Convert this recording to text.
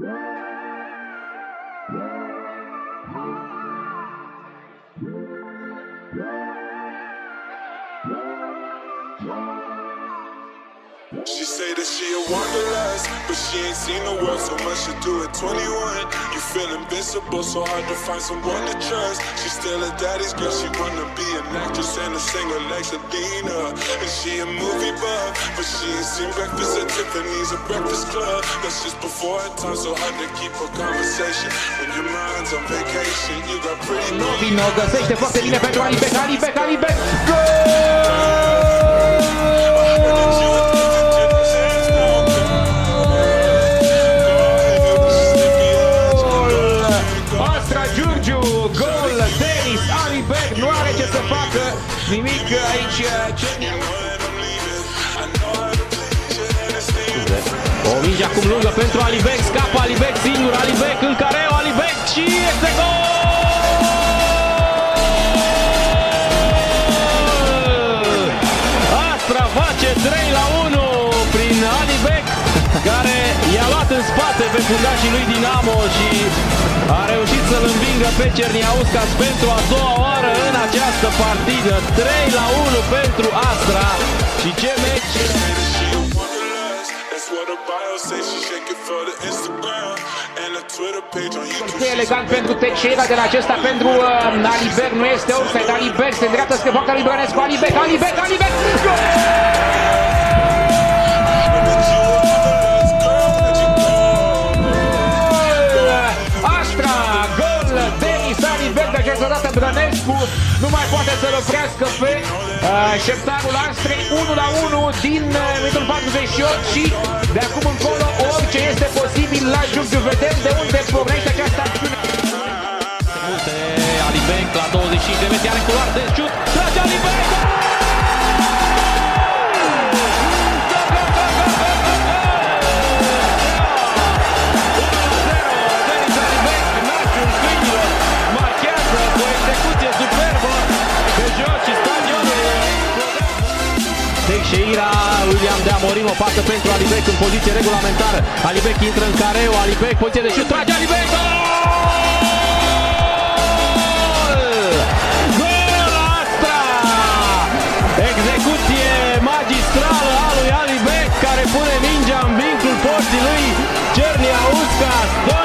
She say that she a wanderlust, but she ain't seen the world, so much to do at 21. You feel invincible, so hard to find someone to trust. She's still a daddy's girl, she wanna be an actress and a singer like Selena. And she a movie buff, but she ain't seen Breakfast at Tiffany's or Breakfast Club. That's just before her time, so hard to keep a conversation when your mind's on vacation. You got pretty Vino găsește foarte bine pentru Alibek, Alibek! Nu are ce să facă, nimic aici. O minge acum lungă pentru Alibek, scapă Alibek singur, Alibek în careu, Alibek și este gol! Astra face 3-1 prin Alibek, care i-a luat în spate pe fundașii lui Dinamo și a reușit să-l învingă pe Cerniauskas pentru a doua oară în această partidă. 3-1 pentru Astra. Și ce meci! Foarte elegant pentru Teixeira, de la acesta pentru Alibek, nu este offside. Alibek se îndreaptă spre poarta lui Brănescu, Alibek! Gol! De această dată Brănescu nu mai poate să-l oprească pe șeptarul Astrei. 1-1 din minutul 48 și de acum încolo orice este posibil la junghiu. Vedem de unde pornește această acțiune. Alibek la 25 de metri, are culoare de șut, trage Alibek! Teixeira, William de Amorim, o pasă pentru Alibek în poziție regulamentară. Alibek intră în careu, Alibek, poziție de șut, trage Alibek! Gol Astra! Execuție magistrală a lui Alibek, care pune mingea în vincul porții lui Cerniauskas.